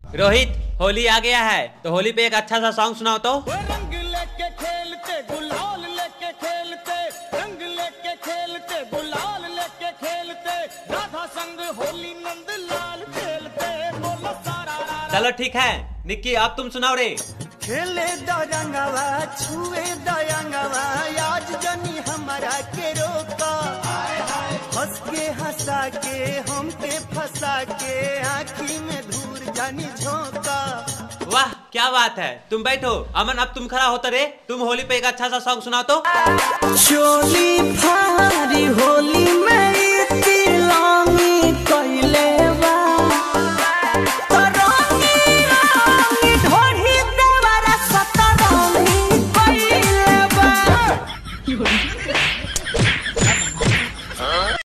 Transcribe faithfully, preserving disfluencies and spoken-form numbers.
रोहित, होली आ गया है तो होली पे एक अच्छा सा सॉन्ग सुनाओ तो। रंग लेके खेलते गुलाल लेके खेलते, रंग लेके खेलते गुलाल लेके खेलते, राधा संग होली नंद लाल खेलते, बोलो सारा रा। चलो ठीक है निक्की, अब तुम सुनाओ रे। खेले दरंगवा छुए दयंगवा, आज जनी हमारा के रोका, हंस के हंसा के हमके फंसा के, आँखी में धूर जानी झोंका। वाह क्या बात है, तुम बैठो। अमन अब तुम खड़ा होता रे, तुम होली पे एक अच्छा सा सॉन्ग सुनाओ तो। चोली फारी होली में